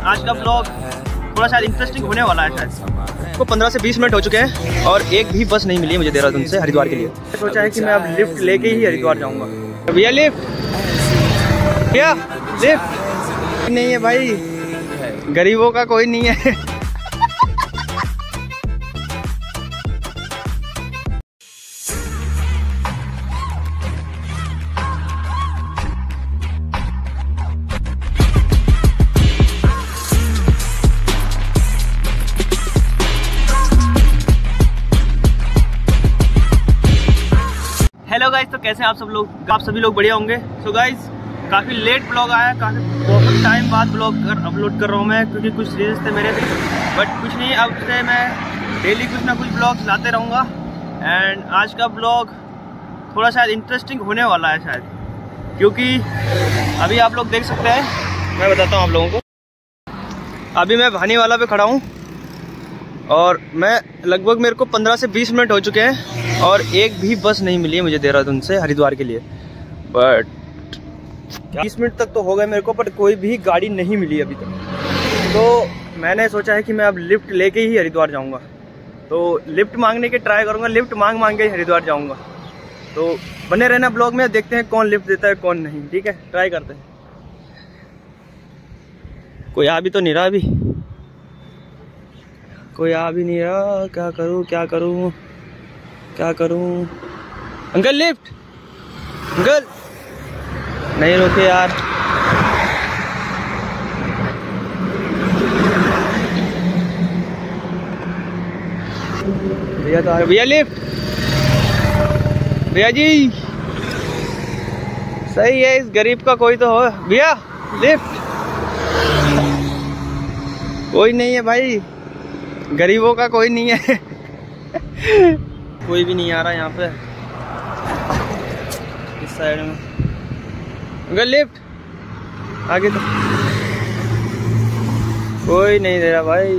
आज का ब्लॉग थोड़ा शायद इंटरेस्टिंग होने वाला है। शायद को 15 से 20 मिनट हो चुके हैं और एक भी बस नहीं मिली है मुझे देहरादून से हरिद्वार के लिए। सोचा है कि मैं अब लिफ्ट लेके ही हरिद्वार जाऊंगा। भैया लिफ्ट, क्या लिफ्ट नहीं है भाई, गरीबों का कोई नहीं है। हेलो गाइस, तो कैसे हैं आप सब लोग? आप सभी लोग बढ़िया होंगे। सो गाइस, काफ़ी लेट ब्लॉग आया, काफ़ी बहुत टाइम बाद ब्लॉग अपलोड कर रहा हूँ मैं, क्योंकि कुछ रील्स थे मेरे भी। बट कुछ नहीं, अब से मैं डेली कुछ ना कुछ ब्लॉग लाते रहूँगा। एंड आज का ब्लॉग थोड़ा शायद इंटरेस्टिंग होने वाला है शायद, क्योंकि अभी आप लोग देख सकते हैं, मैं बताता हूँ आप लोगों को। अभी मैं भानीवाला पे खड़ा हूँ और मैं लगभग मेरे को 15 से 20 मिनट हो चुके हैं और एक भी बस नहीं मिली है मुझे देहरादून से हरिद्वार के लिए। बट 20 मिनट तक तो हो गए मेरे को, बट कोई भी गाड़ी नहीं मिली अभी तक। तो मैंने सोचा है कि मैं अब लिफ्ट लेके ही हरिद्वार जाऊंगा। तो लिफ्ट मांगने के ट्राई करूंगा, लिफ्ट मांग के ही हरिद्वार जाऊंगा। तो बने रहना ब्लॉग में, देखते हैं कौन लिफ्ट देता है कौन नहीं। ठीक है, ट्राई करते हैं। कोई आ भी तो नहीं रहा, अभी कोई आ भी नहीं रहा। क्या करूं क्या करूं क्या करूं? अंकल लिफ्ट, अंकल नहीं रुके यार। भैया तो आ रहे। भैया लिफ्ट, भैया जी सही है, इस गरीब का कोई तो हो। भैया लिफ्ट, कोई नहीं है भाई, गरीबों का कोई नहीं है। कोई भी नहीं आ रहा यहाँ पे इस साइड में। अगर लिफ्ट आगे तो कोई नहीं दे रहा भाई।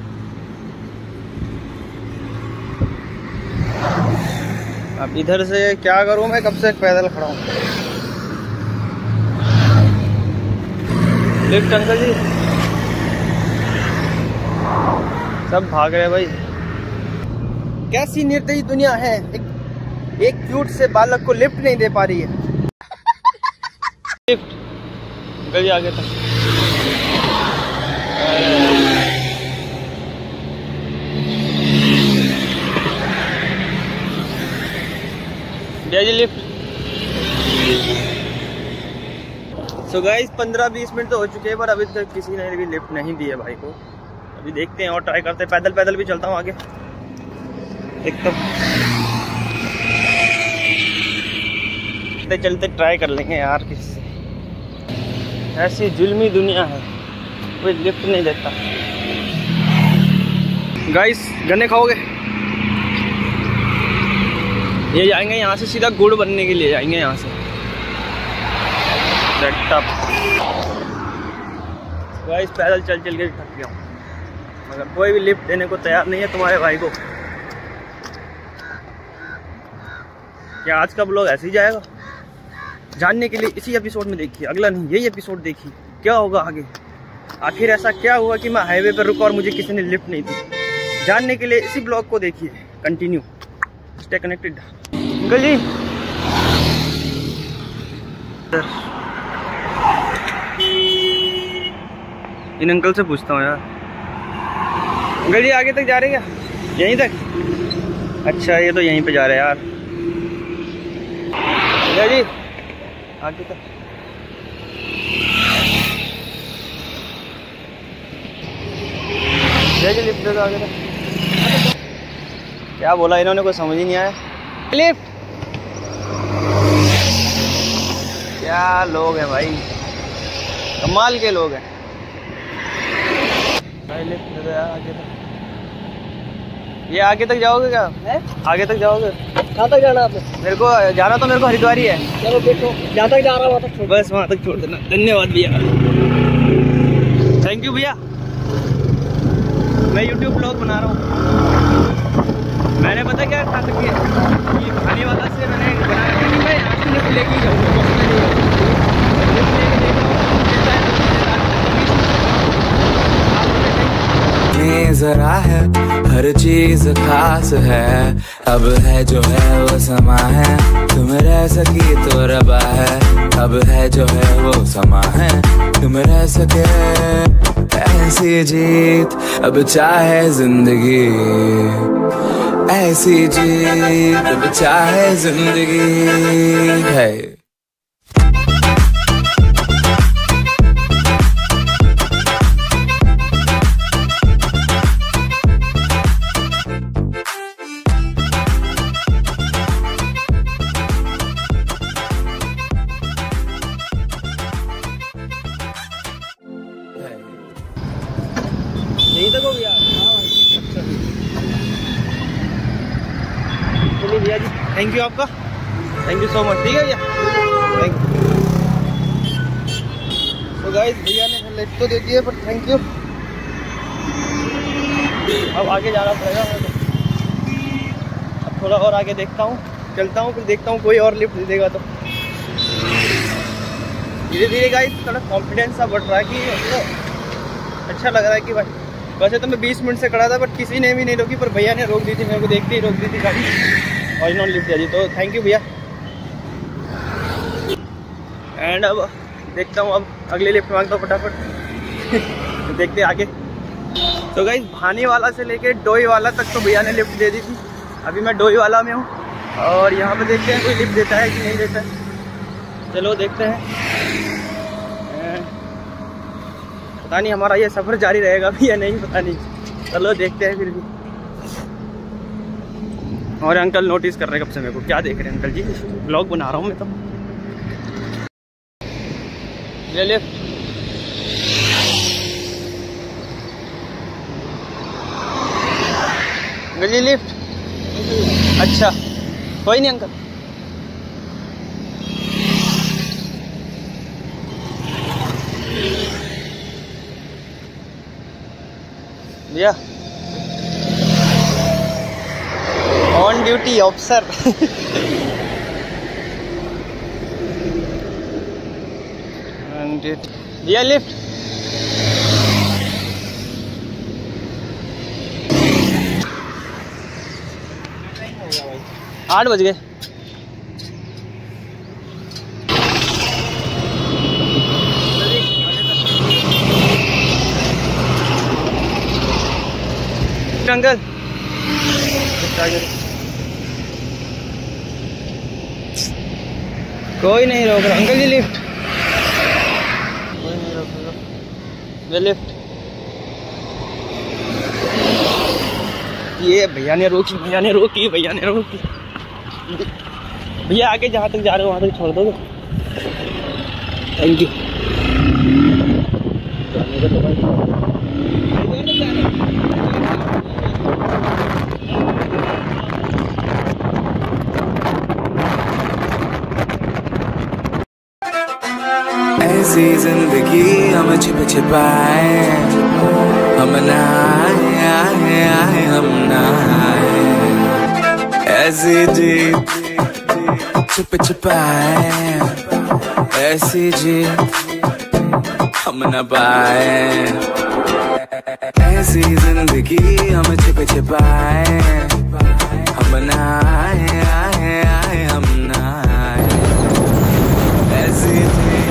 अब इधर से क्या करूं मैं, कब से पैदल खड़ा हूँ। लिफ्ट अंकल जी, सब भाग रहे हैं भाई। कैसी निर्दयी दुनिया है, एक क्यूट से बालक को लिफ्ट नहीं दे पा रही है। लिफ्ट अंकल जी आगे तक। भैया जी लिफ्ट। सो गाइस, 15-20 मिनट तो हो चुके हैं, पर अभी तक किसी ने भी लिफ्ट नहीं दी है भाई को। अभी देखते हैं और ट्राई करते हैं। पैदल भी चलता हूँ आगे, देखता चलते ट्राई कर लेंगे यार। किससे ऐसी जुल्मी दुनिया है, कोई लिफ्ट नहीं देता। गाइस गन्ने खाओगे? ये जाएंगे यहाँ से सीधा गुड़ बनने के लिए, जाएंगे यहाँ से। गाइस पैदल चल के थक गया हूँ, मगर कोई भी लिफ्ट देने को तैयार नहीं है तुम्हारे भाई को। क्या आज का ब्लॉग ऐसे ही जाएगा? जानने के लिए इसी एपिसोड में देखिए, अगला नहीं, यही एपिसोड देखिए क्या होगा आगे। आखिर ऐसा क्या हुआ कि मैं हाईवे पर रुका और मुझे किसी ने लिफ्ट नहीं दी? जानने के लिए इसी ब्लॉग को देखिए, कंटिन्यू, स्टे कनेक्टेड। अंकल जी इन अंकल से पूछता हूँ यार। अंकल जी आगे तक जा रहे हैं क्या? यहीं तक? अच्छा, ये तो यहीं पे जा रहे हैं यार। भैया जी आगे तक। भैया जी लिफ्ट दे दो आगे तक। क्या बोला इन्होंने, कोई समझ ही नहीं आया। लिफ्ट, क्या लोग हैं भाई, कमाल के लोग हैं भाई। लिफ्ट दे दो यार आगे तक। ये आगे तक जाओगे क्या? है? आगे तक जाओगे? कहाँ तक जाना आपने? मेरे को जाना तो मेरे को हरिद्वार ही है। चलो बैठो, जहाँ तक जा रहा वहाँ तक, बस वहाँ तक छोड़ देना। धन्यवाद भैया, थैंक यू भैया। मैं YouTube ब्लॉग बना रहा हूँ। मैंने पता क्या था कि ये भानीवाला से मैंने बनाया कि मैं यहाँ से लिफ्ट लेके जाऊँ। में जरा है, हर चीज खास है। अब है जो है वो समा है, तुम रह सकी तो रबा है। अब है जो है वो समा है, तुम रह सके ऐसी जीत। अब चाहे जिंदगी ऐसी जीत, अब चाहे जिंदगी है। यहीं तक हो गया? हाँ भाई। अच्छा चलिए भैया जी, थैंक यू आपका, थैंक यू सो मच। ठीक है भैया, थैंक यू। तो गाइस भैया ने लिफ्ट तो दे दिए, पर थैंक यू। अब आगे जाना पड़ेगा मेरे को। अब थोड़ा और आगे देखता हूँ, चलता हूँ, फिर देखता हूँ कोई और लिफ्ट दे देगा तो। धीरे धीरे गाइस थोड़ा कॉन्फिडेंस सा बढ़ रहा है कि मतलब अच्छा लग रहा है कि भाई। वैसे तो मैं 20 मिनट से खड़ा था, बट किसी ने भी नहीं रोकी, पर भैया ने रोक दी थी, मेरे को देखते ही रोक दी थी गाड़ी। ओरिजिनल लिफ्ट दी, तो थैंक यू भैया। एंड अब देखता हूँ, अब अगली लिफ्ट मांगता हूँ फटाफट। देखते आगे। तो गाइस भानी वाला से लेके डोई वाला तक तो भैया ने लिफ्ट दे दी थी। अभी मैं डोई वाला में हूँ और यहाँ पे देखते हैं कोई लिफ्ट देता है कि नहीं देता है। चलो देखते हैं। पता नहीं हमारा ये सफ़र जारी रहेगा भी या नहीं, पता नहीं। चलो देखते हैं फिर भी। और अंकल नोटिस कर रहे हैं कब से मेरे को, क्या देख रहे हैं अंकल जी? व्लॉग बना रहा हूँ मैं तो। ले लिफ्ट। गली लिफ्ट। अच्छा कोई नहीं अंकल। भैया ऑन ड्यूटी ऑफिसर। भैया लिफ्ट। आठ बज गए। अंकल कोई नहीं रोक रहा अंकल जी। लिफ्ट कोई नहीं रोक रहा। ये लिफ्ट, ये भैया ने रोकी, भैया ने रोकी, भैया ने रोकी। भैया आगे जहाँ तक जा रहे हो वहाँ तक छोड़ दो। Thank you. ऐसी जिंदगी हम छिप छिपाए, हम ना आए, हम ना आए। ऐसी जी छिप छिपाए, ऐसी जी हम न पाए। ऐसी जिंदगी हम छिप छिपाए, हम ना आए, हम ना आए। ऐसी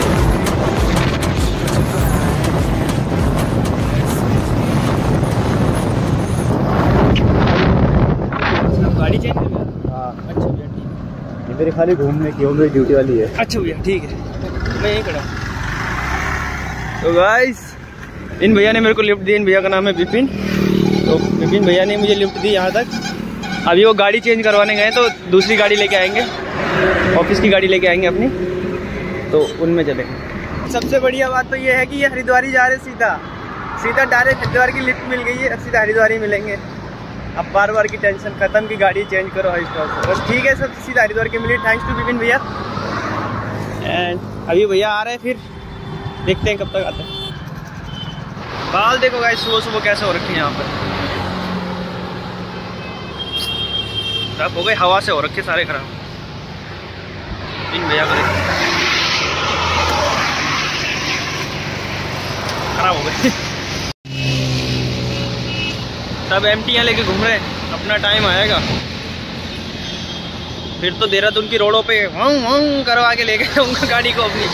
गाड़ी चेंज कर। हाँ अच्छा भैया ठीक है। ये मेरे खाली घूमने की, मेरी ड्यूटी वाली है। अच्छा भैया ठीक है, मैं यहीं खड़ा। तो गाइस इन भैया ने मेरे को लिफ्ट दी। इन भैया का नाम है विपिन। तो विपिन भैया ने मुझे लिफ्ट दी यहाँ तक। अभी वो गाड़ी चेंज करवाने गए तो दूसरी गाड़ी लेके आएंगे, ऑफिस की गाड़ी लेके आएंगे अपनी, तो उनमें चलेंगे। सबसे बढ़िया बात तो ये है कि ये हरिद्वार ही जा रहे, सीधा डायरेक्ट हरिद्वार की लिफ्ट मिल गई है। अब सीधा हरिद्वार ही मिलेंगे। अब बार बार की टेंशन खत्म की गाड़ी चेंज करो हर स्टॉप से। बस ठीक है, सब सीधा हरिद्वार के मिली। थैंक्स टू विपिन भैया। एंड अभी भैया आ रहे हैं, फिर देखते हैं कब तक आते हैं। बाल देखो गाइस सुबह सुबह कैसे हो रखे हैं यहाँ पर। खराब हो गए, हवा से हो रखे सारे खराब। इन भैया को खराब हो गए। सब एमटियाँ लेके घूम रहे हैं, अपना टाइम आएगा फिर तो देहरादून की रोडों पे वंग वंग करवा के लेके जाऊँगा गाड़ी को अपनी।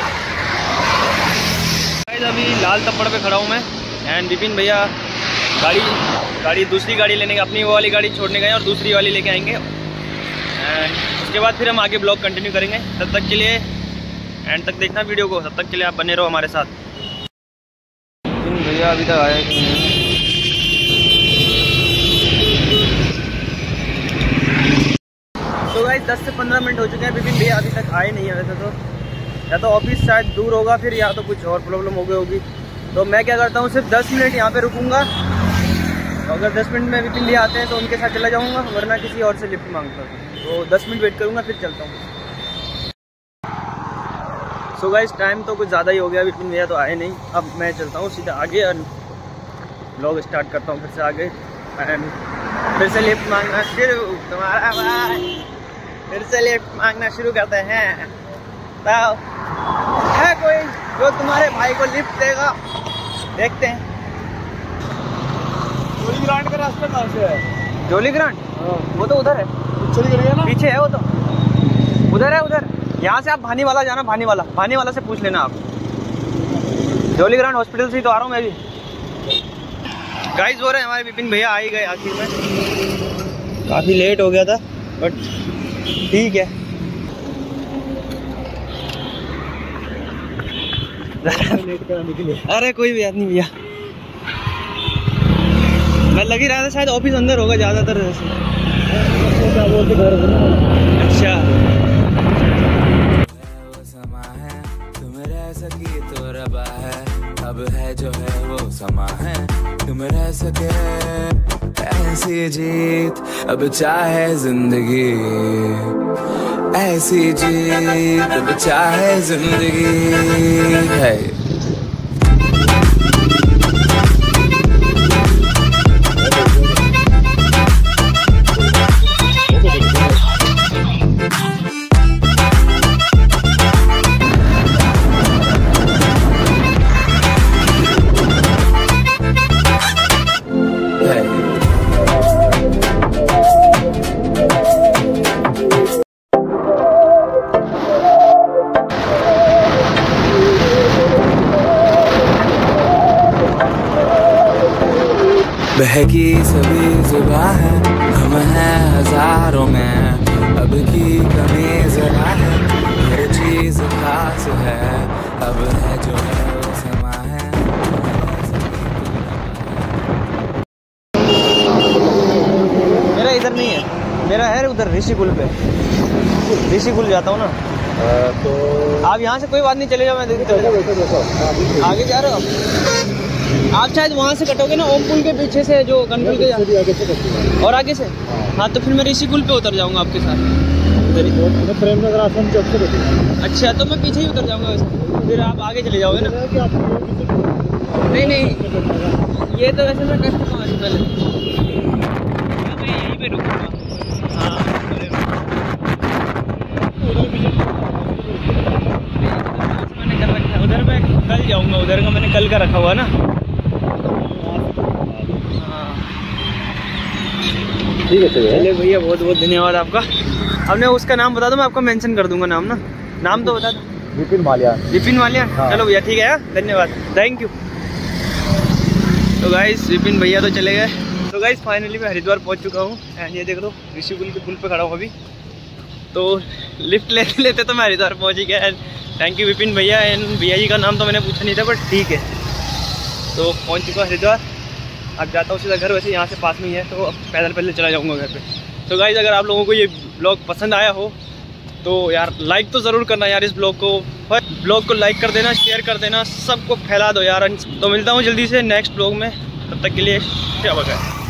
अभी लाल तप्पड़ पे खड़ा हूँ मैं एंड विपिन भैया गाड़ी दूसरी गाड़ी लेने, अपनी वो वाली गाड़ी छोड़ने गए और दूसरी वाली लेके आएंगे एंड उसके बाद फिर हम आगे ब्लॉग कंटिन्यू करेंगे। तब तक के लिए एंड तक देखना वीडियो को, तब तक के लिए आप बने रहो हमारे साथ। विपिन भैया अभी तक आया कि नहीं? तो गाइस 10 से 15 मिनट हो चुके हैं, विपिन भैया अभी तक आए नहीं है। वैसे तो या तो ऑफिस शायद दूर होगा, फिर या तो कुछ और प्रॉब्लम हो गई होगी। तो मैं क्या करता हूँ, सिर्फ 10 मिनट यहाँ पे रुकूंगा। अगर 10 मिनट में विपिन भैया आते हैं तो उनके साथ चला जाऊँगा, वरना किसी और से लिफ्ट मांगता हूँ। तो 10 मिनट वेट करूँगा फिर चलता हूँ। सो गाइस टाइम तो कुछ ज़्यादा ही हो गया, विपिन भैया तो आए नहीं। अब मैं चलता हूँ सीधा आगे और ब्लॉग स्टार्ट करता हूँ फिर से आगे एंड फिर से लिफ्ट मांगना शुरू। तुम्हारा भाई फिर से लिफ्ट मांगना शुरू करते हैं। तो है कोई जो तुम्हारे भाई को लिफ्ट देगा? देखते हैं। जोली ग्रांट का रास्ता कहाँ से है? जोली ग्रांट वो तो उधर है, पीछे है वो तो, उधर है उधर। यहाँ से आप भानी वाला जाना, भानी वाला से पूछ लेना आप। जोली ग्रांट हॉस्पिटल से ही तो आ रहा हूँ मैं भी। गाइस हो रहे हैं हमारे विपिन भैया आ ही गए आखिर में। काफ़ी लेट हो गया था बट ठीक है। लेट कराने के लिए। अरे कोई भी बात नहीं भैया, मैं लग ही रहा था शायद ऑफिस अंदर होगा ज़्यादातर वैसे। क्या बोलते घर में? अच्छा तुम रह सकी तो रबा है, अब है जो है वो समा है। तुम रह सके ऐसी जीत, अब चाहे जिंदगी ऐसी जीत, अब चाहे जिंदगी है। बहकी सभी जुबां है, हम हैं हजारों में, अब की कमी जरा है, हर चीज खास है, अब है जो है वो समा है। मेरा इधर नहीं है, मेरा है उधर ऋषिकुल पे। ऋषिकुल जाता हूँ ना। तो आप यहाँ से कोई बात नहीं, चले जाओ, मैं देखते आगे जा रहे हो आप शायद वहाँ से कटोगे ना, ओम पुल के पीछे से जो कनपुल के और आगे से। हाँ तो फिर मैं ऋषिकुल पे उतर जाऊँगा आपके साथ। प्रेमनगर आश्रम चौक से कटेगा। अच्छा तो मैं पीछे ही उतर जाऊँगा वैसे, फिर आप आगे चले जाओगे ना। नहीं नहीं ये तो वैसे मैं कर चुका हूँ पहले, मैं यहीं पे रुकूँगा। हाँ मैंने कर रखा है उधर, मैं कल जाऊँगा उधर का, मैंने कल का रखा हुआ ना। ठीक है चलिए भैया बहुत बहुत धन्यवाद आपका। अब मैं उसका नाम बता दो, मैं आपको मेंशन कर दूंगा नाम ना। नाम तो बता दो। विपिन माल्या। विपिन माल्या। हाँ। चलो भैया ठीक है, धन्यवाद, थैंक यू। तो गाइस विपिन भैया तो चले गए। तो गाइस फाइनली मैं हरिद्वार पहुंच चुका हूँ एंड ये देख लो ऋषिकुल के पुल पे खड़ा हूँ अभी। तो लिफ्ट लेते लेते तो मैं हरिद्वार पहुँच ही गया एंड थैंक यू विपिन भैया। एंड भैया जी का नाम तो मैंने पूछा नहीं था बट ठीक है। तो पहुँच चुका हरिद्वार, अब जाता हूँ सीधा घर। वैसे यहाँ से पास में ही है तो अब पैदल चला जाऊँगा घर पे। तो गाइस अगर आप लोगों को ये ब्लॉग पसंद आया हो तो यार लाइक तो ज़रूर करना यार, इस ब्लॉग को लाइक कर देना, शेयर कर देना, सबको फैला दो यार। तो मिलता हूँ जल्दी से नेक्स्ट ब्लॉग में, तब तक के लिए क्या बता है।